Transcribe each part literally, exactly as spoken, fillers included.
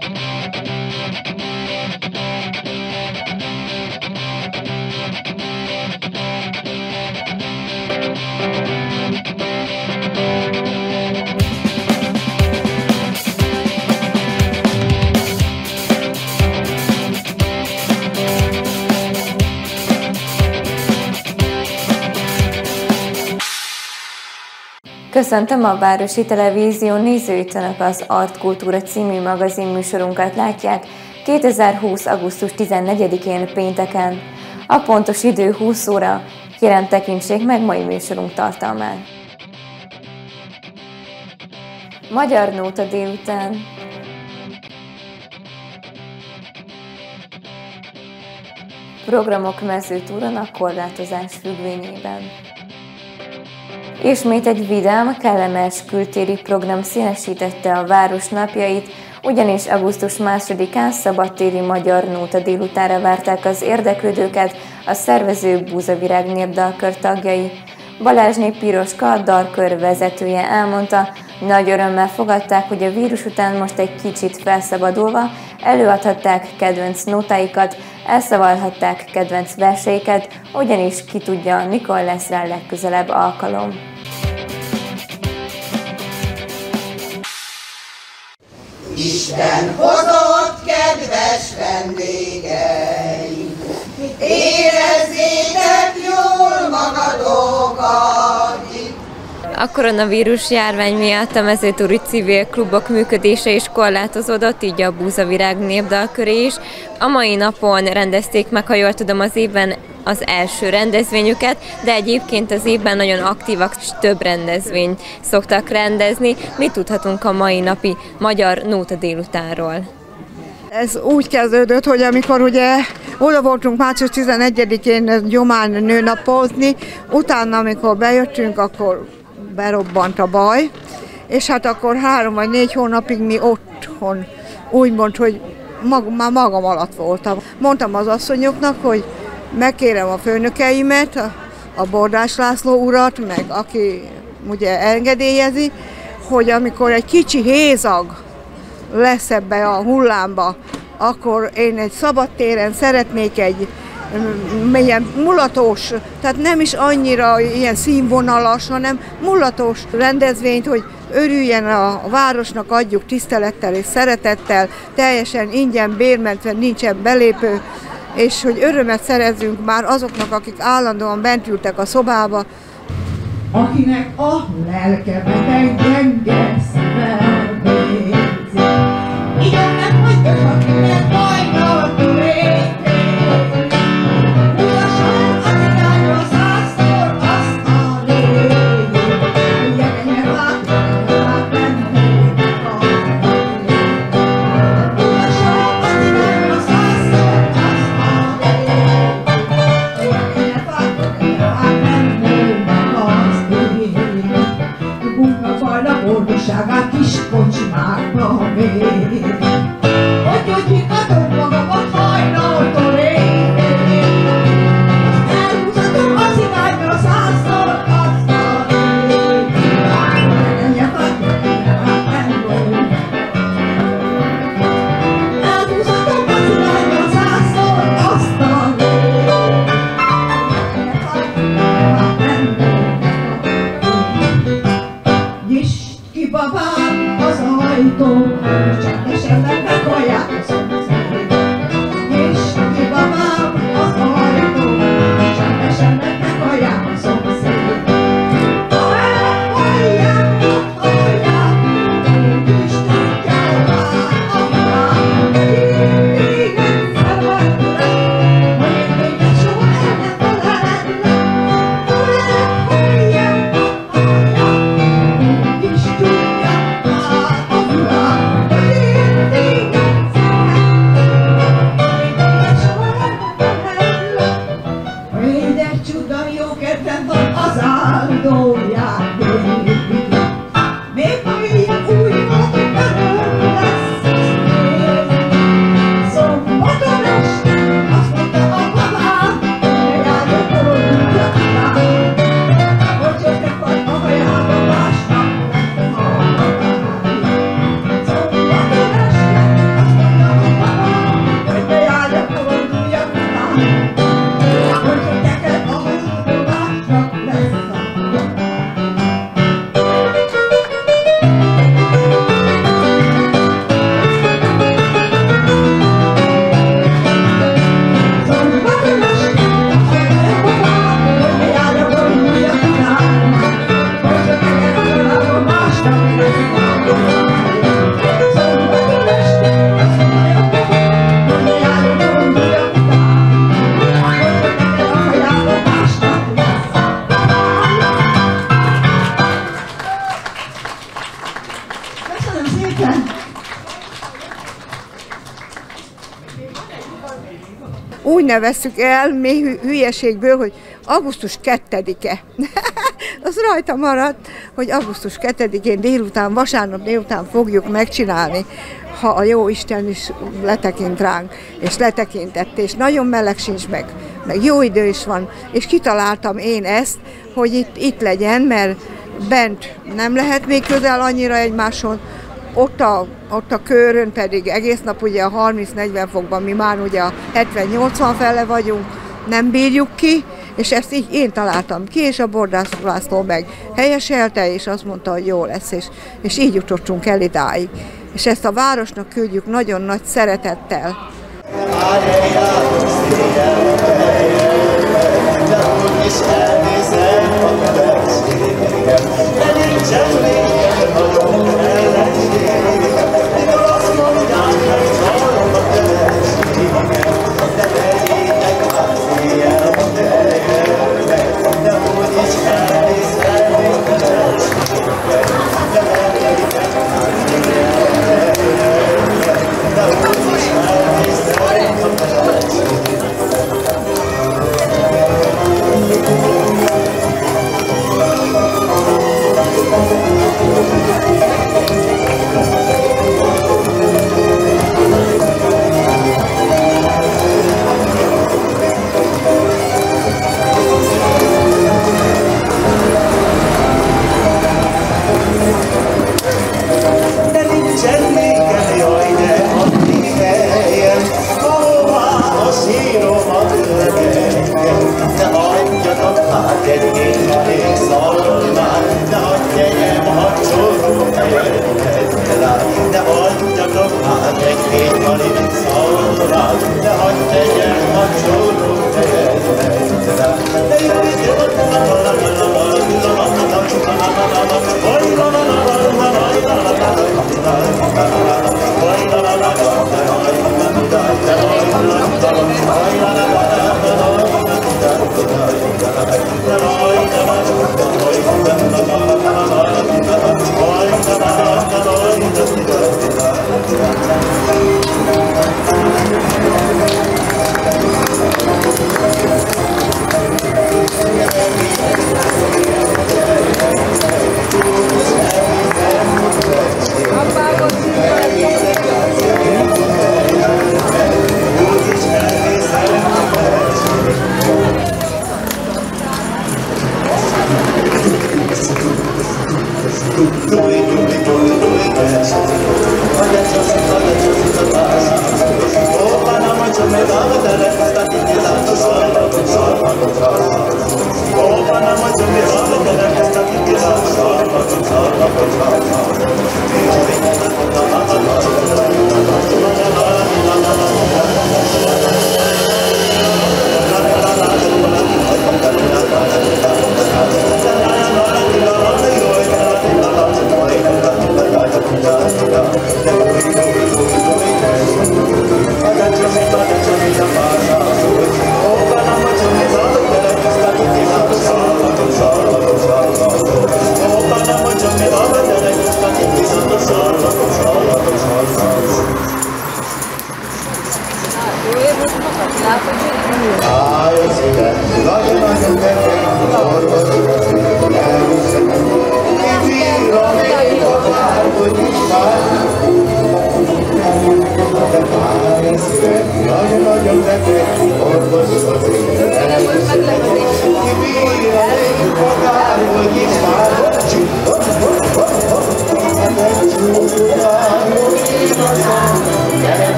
Köszöntöm a Városi Televízió nézőit, Önök az Art Kultúra című magazin műsorunkat látják kétezer-húsz. augusztus tizennegyedikén pénteken. A pontos idő húsz óra, kérem tekintsék meg mai műsorunk tartalmát. Magyar nóta délután. Programok mezőtúron a korlátozás függvényében. Ismét egy vidám, kellemes kültéri program színesítette a város napjait, ugyanis augusztus másodikán szabadtéri magyar nóta délutára várták az érdeklődőket a szervező Búzavirág népdalkör tagjai. Balázsné Piroska, a dalkör vezetője elmondta, nagy örömmel fogadták, hogy a vírus után most egy kicsit felszabadulva előadhatták kedvenc nótáikat, elszavalhatták kedvenc verseiket, ugyanis ki tudja, mikor lesz rá legközelebb alkalom. Isten hozott, kedves vendégeim, érezzétek jól magatokat. A koronavírus járvány miatt a mezőtúri civil klubok működése is korlátozódott, így a Búzavirág népdalköré is. A mai napon rendezték meg, ha jól tudom, az évben az első rendezvényüket, de egyébként az évben nagyon aktívak, és több rendezvényt szoktak rendezni. Mit tudhatunk a mai napi magyar nóta délutánról? Ez úgy kezdődött, hogy amikor ugye oda voltunk március tizenegyedikén Gyomán nőnapozni, utána amikor bejöttünk, akkor berobbant a baj, és hát akkor három vagy négy hónapig mi otthon, úgymond, hogy mag, már magam alatt voltam. Mondtam az asszonyoknak, hogy megkérem a főnökeimet, a, a Bordás László urat, meg aki ugye engedélyezi, hogy amikor egy kicsi hézag lesz ebbe a hullámba, akkor én egy szabadtéren szeretnék egy milyen mulatos, tehát nem is annyira ilyen színvonalas, hanem mulatos rendezvényt, hogy örüljen a városnak, adjuk tisztelettel és szeretettel, teljesen ingyen, bérmentve, nincsen belépő, és hogy örömet szerezzünk már azoknak, akik állandóan bent ültek a szobába. Akinek a lelke beteg, gyenge szívvel végzi. Igen, nem hagyjuk, akinek bajnal törét. Ulasan az irányra százszor azt a légy. Jelenje vár, vár, nem hújnak a légy. Ulasan az irányra százszor azt a légy. Jelenje vár, vár, nem hújnak a légy. Buknak majd a boldogság úgy nevezzük el, mély hü- hülyeségből, hogy augusztus kettedike. Az rajta maradt, hogy augusztus kettedikén délután, vasárnap délután fogjuk megcsinálni, ha a jó Isten is letekint ránk, és letekintett, és nagyon meleg sincs meg, meg jó idő is van, és kitaláltam én ezt, hogy itt, itt legyen, mert bent nem lehet még közel annyira egymáson, ott a, ott a körön pedig egész nap ugye a harminc-negyven fokban, mi már ugye a hetven-nyolcvan fele vagyunk, nem bírjuk ki, és ezt így én találtam ki, és a Bordász László meg helyeselte, és azt mondta, hogy jó lesz, és, és így jutottunk el idáig. És ezt a városnak küldjük nagyon nagy szeretettel.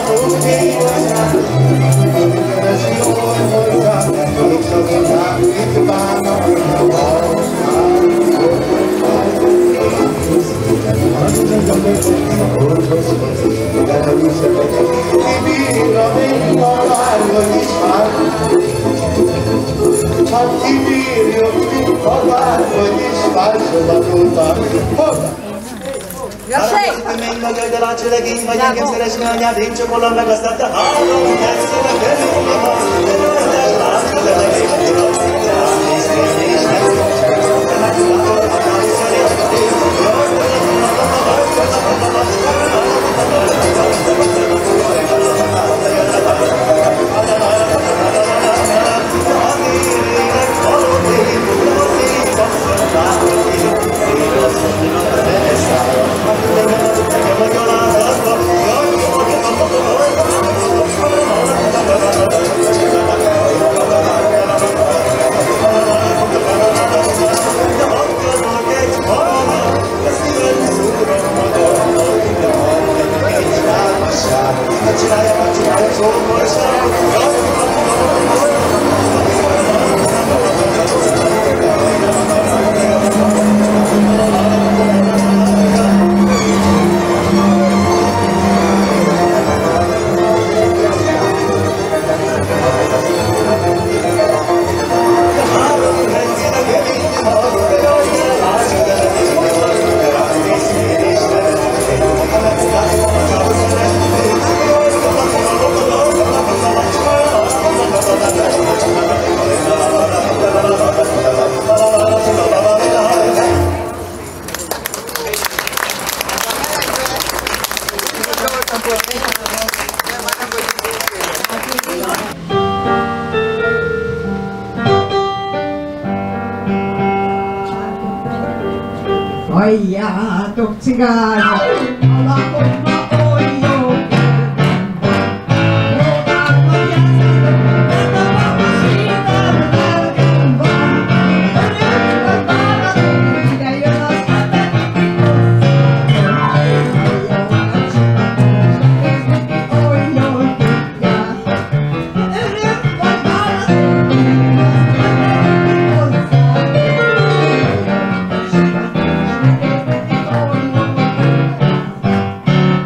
Thank you. hát kibírjuk, mint kabátban is másolatoltak. Még nagy a látsó legény, vagy engem szeresni anyád, én csak hollam meg aztán te három, megszóval kerülni a hasz, de nyolcás látsó legény, Halljátok, cigányok, a lakosba oly jó kedvem van. Próbálva játszom, mert a maga szívem lelkem van. Örömmel válaszom, ide jön az hetedik hosszú. Halljanak sokat, és neki oly jól tudjátok. Örömmel válaszom, ide jön az hetedik hosszú.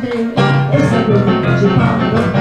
mesélni, összegyűjtünk kicsi pályára.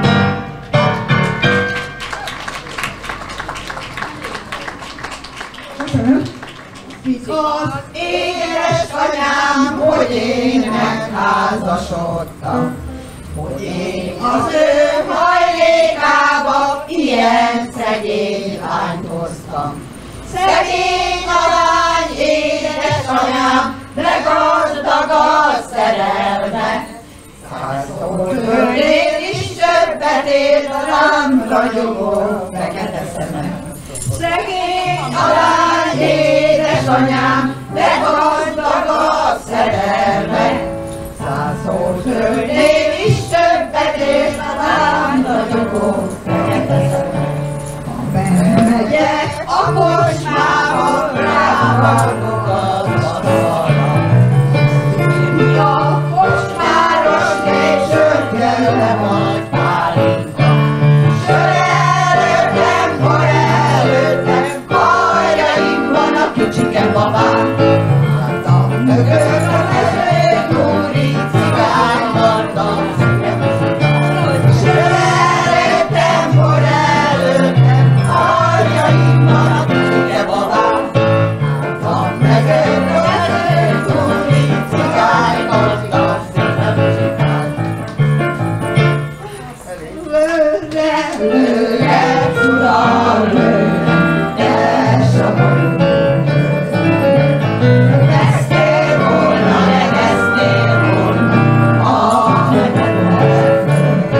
Köszönöm. Az édesanyám, hogy én megházasodtam, hogy én az ő hajlékába ilyen szegény lányt hoztam. Szegény a lány, édesanyám, de gazdag a szerelme. Százszor törnél is többet ér, rám ragyogó fekete szeme. Szegény a lány, édesanyám, de gazdag a szerelme. Százszor törnél is többet ér, rám ragyogó fekete szeme. Bemegyek a kocsmába, rávágok az asztalra. Mi a kocsmáros később jönne majd pálinka. Sör előttem, bor előttem, hajraim van a kicsike babám. Hátam mögött a mezőn úri cigány vartam szívem szigán. Sör előttem, bor előttem, hajraim van a kicsike babám. Hátam mögött a mezőn úri cigány vartam szívem szigán. Lőre, lőre, uram, lőre, de sokan vesztél volna, legeztél volna, ahogyan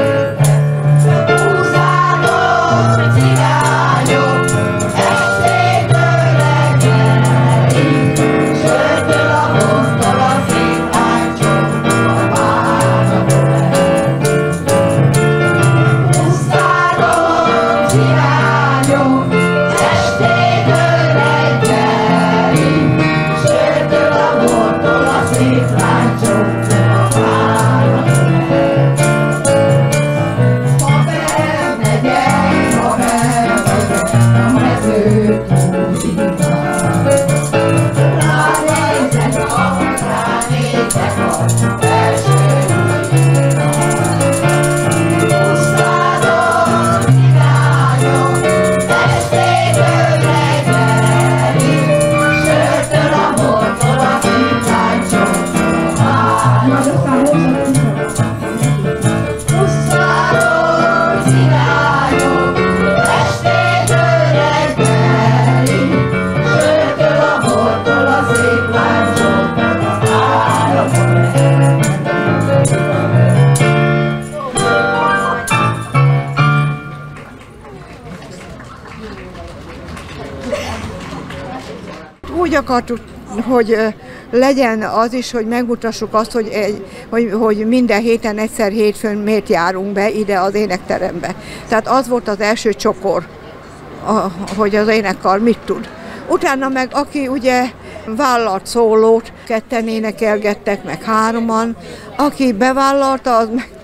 húzálok, cigányok, estétől reggelig, sörtől a bortól a szép ágycsok, a várnatok húzálok, cigányok, estétől reggelig, sörtől a bortól a szép ágycsok, a várnatok ha bemegyek, ha bemegyek a mezőtúriba, ránézek a, ránézek a felső vízra. Húszszázon cigányok, estétől reggelig, sörtől a bortól a szép ágycsok, a várnatok húszszázon cigányok, estétől reggelig, sörtől a bortól a szép ágycsok, a várnatok Úgy akartuk, hogy ö, legyen az is, hogy megmutassuk azt, hogy, egy, hogy, hogy minden héten egyszer hétfőn miért járunk be ide az énekterembe. Tehát az volt az első csokor, a, hogy az énekkar mit tud. Utána meg aki ugye vállalt szólót, ketten énekelgettek, meg hároman, aki bevállalta, az meg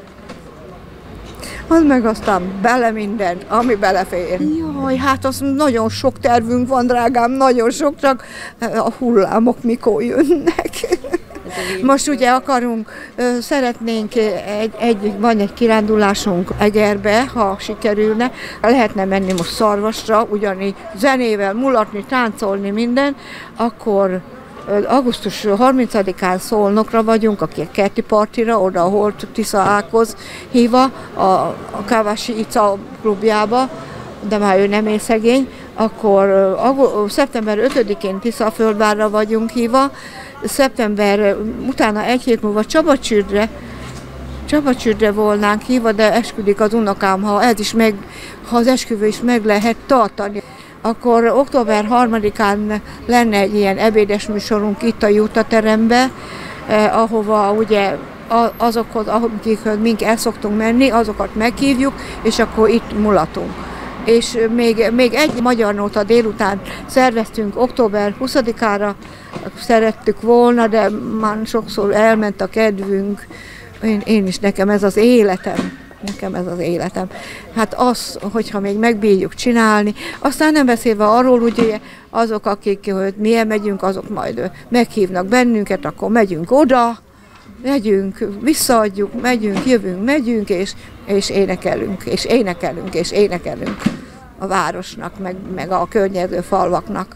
az meg aztán bele mindent, ami belefér. Jaj, hát az nagyon sok tervünk van, drágám, nagyon sok, csak a hullámok mikor jönnek. Most ugye akarunk, szeretnénk, egy, egy, van egy kirándulásunk Egerbe, ha sikerülne. Lehetne menni most Szarvasra, ugyanígy zenével, mulatni, táncolni, minden, akkor augusztus harmincadikán Szolnokra vagyunk, aki a kerti partira, oda, ahol Tisza Ákoz hívva, a, a Kávási Ica klubjába, de már ő nem él szegény, akkor uh, szeptember ötödikén Tiszaföldvárra vagyunk hívva, szeptember utána egy hét múlva Csabacsürdre, Csabacsürdre volnánk hívva, de esküdik az unokám, ha ez is meg, ha az esküvő is meg lehet tartani. Akkor október harmadikán lenne egy ilyen ebédes műsorunk itt a Jutaterembe, eh, ahova ugye azokhoz, akikhez mink el szoktunk menni, azokat meghívjuk, és akkor itt mulatunk. És még, még egy magyar nóta délután szerveztünk október huszadikára, szerettük volna, de már sokszor elment a kedvünk. Én, én is, nekem ez az életem. Nekem ez az életem. Hát az, hogyha még megbírjuk csinálni, aztán nem beszélve arról, ugye azok, akik hogy milyen megyünk, azok majd meghívnak bennünket, akkor megyünk oda, megyünk, visszaadjuk, megyünk, jövünk, megyünk, és, és énekelünk, és énekelünk, és énekelünk a városnak, meg, meg a környező falvaknak.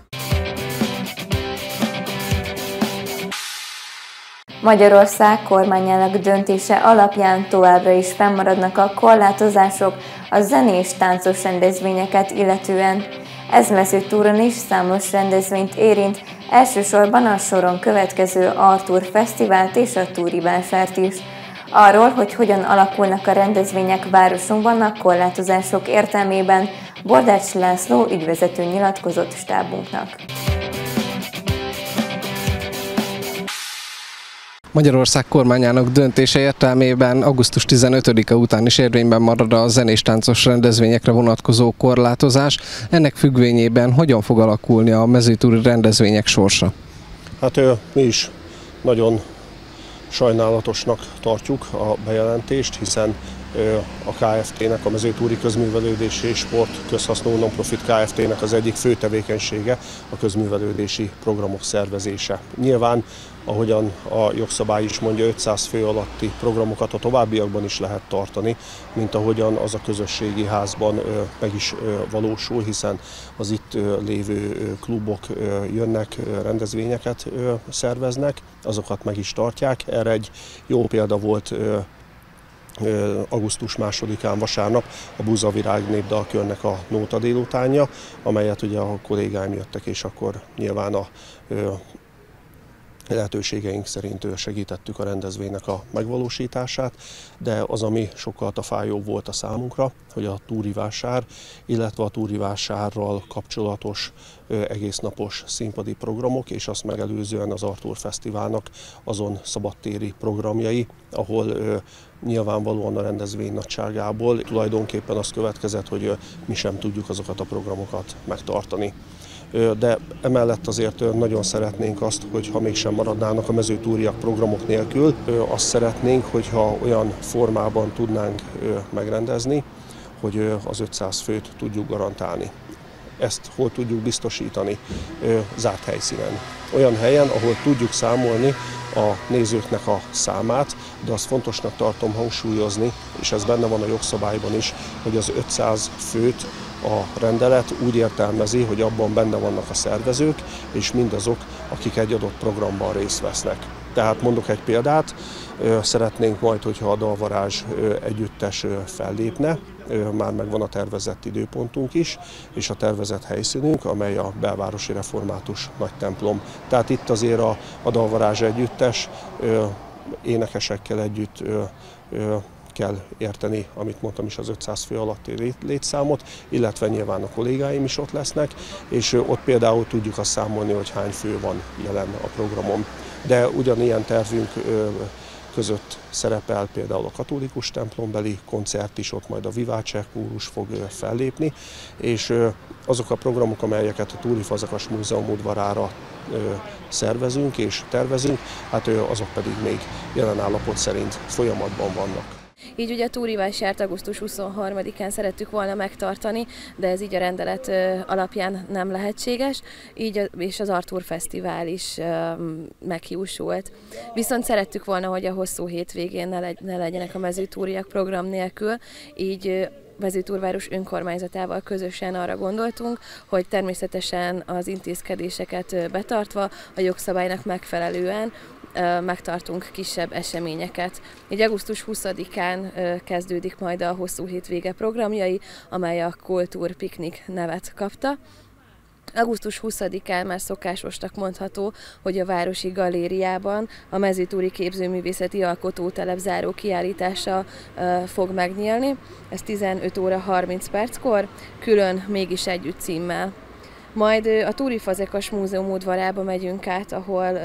Magyarország kormányának döntése alapján továbbra is fennmaradnak a korlátozások a zenés táncos rendezvényeket illetően. Ez mezőtúron is számos rendezvényt érint, elsősorban a soron következő Artúr Fesztivált és a Túri Vásárt is. Arról, hogy hogyan alakulnak a rendezvények városunkban a korlátozások értelmében, Bordács László ügyvezető nyilatkozott stábunknak. Magyarország kormányának döntése értelmében augusztus tizenötödike után is érvényben marad a zenés táncos rendezvényekre vonatkozó korlátozás. Ennek függvényében hogyan fog alakulni a mezőtúri rendezvények sorsa? Hát mi is nagyon sajnálatosnak tartjuk a bejelentést, hiszen a ká ef té-nek, a Mezőtúri Közművelődési és Sport Közhasznú Nonprofit ká ef té-nek az egyik fő tevékenysége a közművelődési programok szervezése. Nyilván, ahogyan a jogszabály is mondja, ötszáz fő alatti programokat a továbbiakban is lehet tartani, mint ahogyan az a közösségi házban meg is valósul, hiszen az itt lévő klubok jönnek, rendezvényeket szerveznek, azokat meg is tartják. Erre egy jó példa volt augusztus másodikán vasárnap a Búzavirág népdalkörnek a nóta délutánja, amelyet ugye a kollégáim jöttek, és akkor nyilván a lehetőségeink szerint segítettük a rendezvénynek a megvalósítását, de az, ami sokkal fájóbb volt a számunkra, hogy a Túri Vásár, illetve a Túri Vásárral kapcsolatos egésznapos színpadi programok, és azt megelőzően az Artúr Fesztiválnak azon szabadtéri programjai, ahol nyilvánvalóan a rendezvény nagyságából tulajdonképpen az következett, hogy mi sem tudjuk azokat a programokat megtartani. De emellett azért nagyon szeretnénk azt, hogyha mégsem maradnának a mezőtúriak programok nélkül, azt szeretnénk, hogyha olyan formában tudnánk megrendezni, hogy az ötszáz főt tudjuk garantálni. Ezt hol tudjuk biztosítani? Zárt helyszínen. Olyan helyen, ahol tudjuk számolni a nézőknek a számát, de azt fontosnak tartom hangsúlyozni, és ez benne van a jogszabályban is, hogy az ötszáz főt a rendelet úgy értelmezi, hogy abban benne vannak a szervezők, és mindazok, akik egy adott programban részt vesznek. Tehát mondok egy példát, szeretnénk majd, hogyha a Dalvarázs együttes fellépne, már megvan a tervezett időpontunk is, és a tervezett helyszínünk, amely a belvárosi református nagy templom. Tehát itt azért a, a Dalvarázs együttes énekesekkel együtt kell érteni, amit mondtam is, az ötszáz fő alatti létszámot, illetve nyilván a kollégáim is ott lesznek, és ott például tudjuk azt számolni, hogy hány fő van jelen a programon. De ugyanilyen tervünk között szerepel például a katolikus templombeli koncert is, ott majd a Viváce kórus fog fellépni, és azok a programok, amelyeket a Túri Fazekas Múzeum udvarára szervezünk és tervezünk, hát azok pedig még jelen állapot szerint folyamatban vannak. Így ugye a Túri Vásárt augusztus huszonharmadikán szerettük volna megtartani, de ez így a rendelet alapján nem lehetséges, így és az Artúr Fesztivál is meghiúsult. Viszont szerettük volna, hogy a hosszú hétvégén ne, legy, ne legyenek a mezőtúriak program nélkül, így Mezőtúrváros önkormányzatával közösen arra gondoltunk, hogy természetesen az intézkedéseket betartva, a jogszabálynak megfelelően megtartunk kisebb eseményeket. Így augusztus huszadikán kezdődik majd a hosszú hétvége programjai, amely a Kultúr Piknik nevet kapta. augusztus huszadikán már szokásosnak mondható, hogy a Városi Galériában a Mezőtúri Képzőművészeti Alkotótelep záró kiállítása fog megnyílni. Ez tizenöt óra harminc perckor, külön Mégis együtt címmel. Majd a Túri Fazekas Múzeum udvarába megyünk át, ahol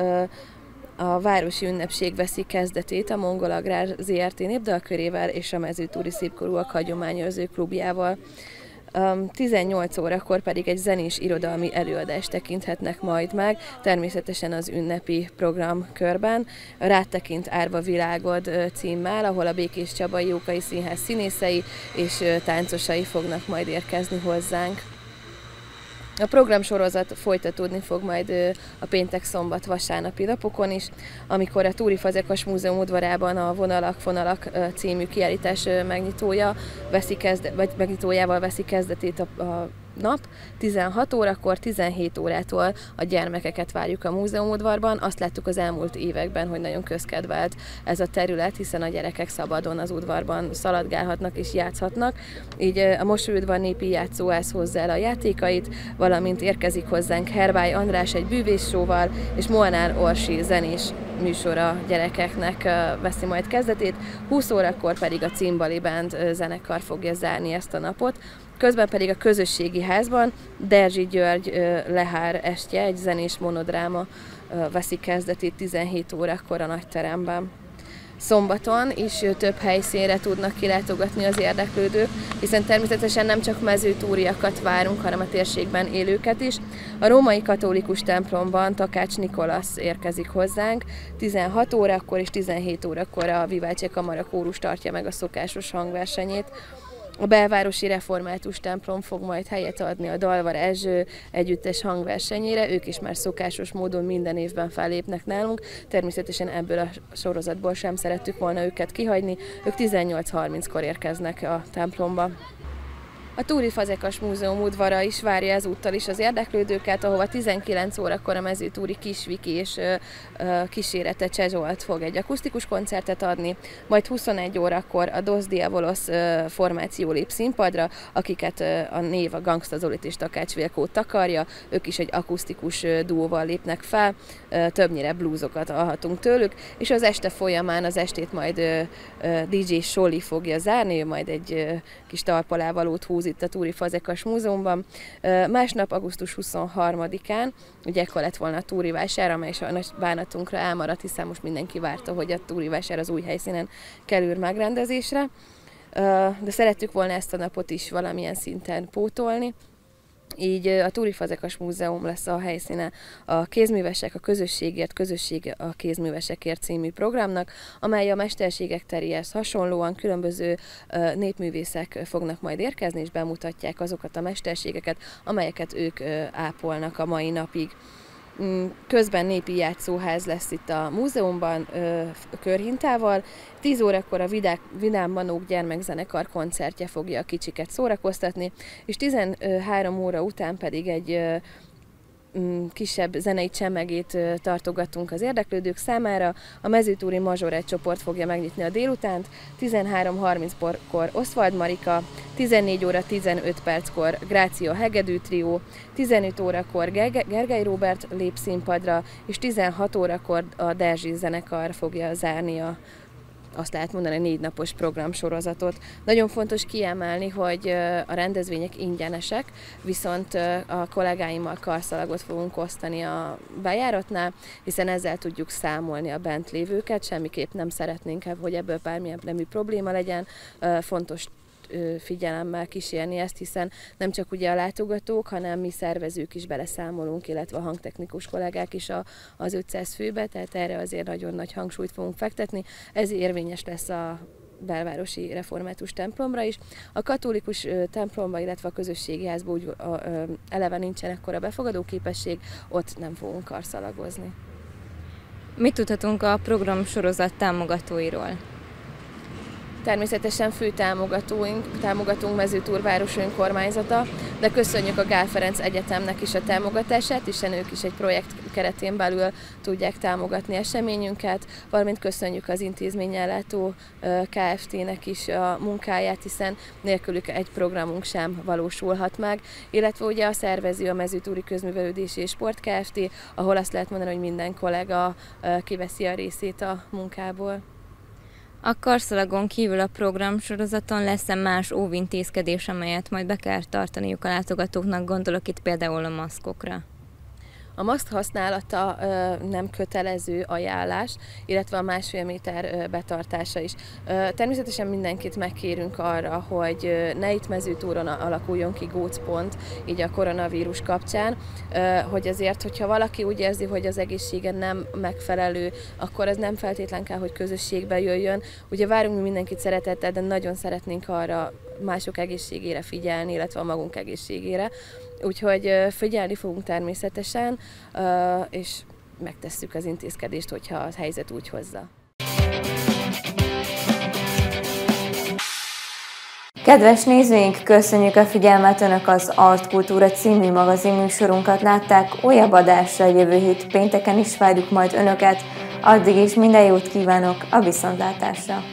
a városi ünnepség veszi kezdetét a Mongol Agrár zé er té népdalkörével és a Mezőtúri Szépkorúak Hagyományőrző Klubjával. tizennyolc órakor pedig egy zenés irodalmi előadást tekinthetnek majd meg, természetesen az ünnepi programkörben. Rátekint Árva világod címmel, ahol a Békés Csabai Jókai Színház színészei és táncosai fognak majd érkezni hozzánk. A programsorozat folytatódni fog majd a péntek, szombat, vasárnapi napokon is, amikor a Túri Fazekas Múzeum udvarában a Vonalak, Fonalak című kiállítás megnyitója veszi kezde, vagy megnyitójával veszi kezdetét a, a nap. tizenhat órakor, tizenhét órától a gyermekeket várjuk a múzeumudvarban. Azt láttuk az elmúlt években, hogy nagyon közkedvelt ez a terület, hiszen a gyerekek szabadon az udvarban szaladgálhatnak és játszhatnak. Így a Mosőudvar népi játszóház hozza el a játékait, valamint érkezik hozzánk Hervály András egy bűvészsóval, és Molnár Orsi zenés műsora gyerekeknek veszi majd kezdetét. húsz órakor pedig a Cimbali Band zenekar fogja zárni ezt a napot. Közben pedig a közösségi házban Derzsi György Lehár estje, egy zenés monodráma veszi kezdetét tizenhét órakor a nagyteremben. Szombaton is több helyszínre tudnak kilátogatni az érdeklődők, hiszen természetesen nem csak mezőtúriakat várunk, hanem a térségben élőket is. A római katolikus templomban Takács Nikolasz érkezik hozzánk, tizenhat órakor és tizenhét órakor a Vivácsi Kamara kórus tartja meg a szokásos hangversenyét. A belvárosi református templom fog majd helyet adni a Dalvar Erzső együttes hangversenyére, ők is már szokásos módon minden évben fellépnek nálunk, természetesen ebből a sorozatból sem szerettük volna őket kihagyni, ők tizennyolc harminckor érkeznek a templomba. A Túri Fazekas Múzeum udvara is várja ezúttal is az érdeklődőket, ahova tizenkilenc órakor a mezőtúri Kisviki és ö, ö, kísérete Cseh Zsolt fog egy akusztikus koncertet adni, majd huszonegy órakor a Dos Diavolos ö, formáció lép színpadra, akiket ö, a név a Gangsta Zolit és Takács Vilkót takarja, ők is egy akusztikus ö, duóval lépnek fel, ö, többnyire bluesokat hallhatunk tőlük, és az este folyamán az estét majd ö, ö, dé dzsé Soli fogja zárni, ő majd egy ö, kis talpalávalót húz itt a Túri Fazekas Múzeumban. Másnap, augusztus huszonharmadikán, ugye ekkor lett volna a Túri vásár, amely is a nagy bánatunkra elmaradt, hiszen most mindenki várta, hogy a Túri vásár az új helyszínen kerül megrendezésre. De szerettük volna ezt a napot is valamilyen szinten pótolni. Így a Túri Fazekas Múzeum lesz a helyszíne a Kézművesek, a Közösségért, Közösség a Kézművesekért című programnak, amely a mesterségek teréhez hasonlóan különböző népművészek fognak majd érkezni, és bemutatják azokat a mesterségeket, amelyeket ők ápolnak a mai napig. Közben népi játszóház lesz itt a múzeumban körhintával. tíz órakor a Vidák, Vidám Manók gyermekzenekar koncertje fogja a kicsiket szórakoztatni, és tizenhárom óra után pedig egy kisebb zenei csemegét tartogatunk az érdeklődők számára. A mezőtúri Mazsoret csoport fogja megnyitni a délutánt, tizenhárom harminckor Oszvald Marika, tizennégy óra tizenöt perckor Grácia Hegedű trió, tizenöt órakor Gergely Róbert lép színpadra, és tizenhat órakor a Derzsi zenekar fogja zárni a azt lehet mondani, négy napos programsorozatot. Nagyon fontos kiemelni, hogy a rendezvények ingyenesek, viszont a kollégáimmal karszalagot fogunk osztani a bejáratnál, hiszen ezzel tudjuk számolni a bent lévőket, semmiképp nem szeretnénk, hogy ebből bármilyen nemű probléma legyen. Fontos figyelemmel kísérni ezt, hiszen nem csak ugye a látogatók, hanem mi szervezők is beleszámolunk, illetve a hangtechnikus kollégák is a, az ötszáz főbe, tehát erre azért nagyon nagy hangsúlyt fogunk fektetni. Ez érvényes lesz a belvárosi református templomra is. A katolikus templomba, illetve a közösségi házba úgy a, a, eleve nincsen ekkora befogadó képesség, ott nem fogunk karszalagozni. Mit tudhatunk a programsorozat támogatóiról? Természetesen fő támogatóink, támogatunk Mezőtúrváros önkormányzata, de köszönjük a Gál Ferenc Egyetemnek is a támogatását, hiszen ők is egy projekt keretén belül tudják támogatni eseményünket, valamint köszönjük az intézményellátó Kft-nek is a munkáját, hiszen nélkülük egy programunk sem valósulhat meg, illetve ugye a szervező a Mezőtúri Közművelődési és Sport Kft, ahol azt lehet mondani, hogy minden kollega kiveszi a részét a munkából. A karszalagon kívül a programsorozaton lesz-e más óvintézkedés, amelyet majd be kell tartaniuk a látogatóknak, gondolok itt például a maszkokra? A maszk használata ö, nem kötelező ajánlás, illetve a másfél méter ö, betartása is. Ö, természetesen mindenkit megkérünk arra, hogy ö, ne itt Mezőtúron alakuljon ki gócpont, így a koronavírus kapcsán, ö, hogy azért, hogyha valaki úgy érzi, hogy az egészsége nem megfelelő, akkor ez nem feltétlen kell, hogy közösségbe jöjjön. Ugye várunk mi mindenkit szeretettel, de nagyon szeretnénk arra mások egészségére figyelni, illetve a magunk egészségére. Úgyhogy figyelni fogunk természetesen, és megtesszük az intézkedést, hogyha a helyzet úgy hozza. Kedves nézőink, köszönjük a figyelmet! Önök az Artkultúra című magazinműsorunkat látták. Újabb adásra jövő hét pénteken is várjuk majd Önöket. Addig is minden jót kívánok, a viszontlátásra!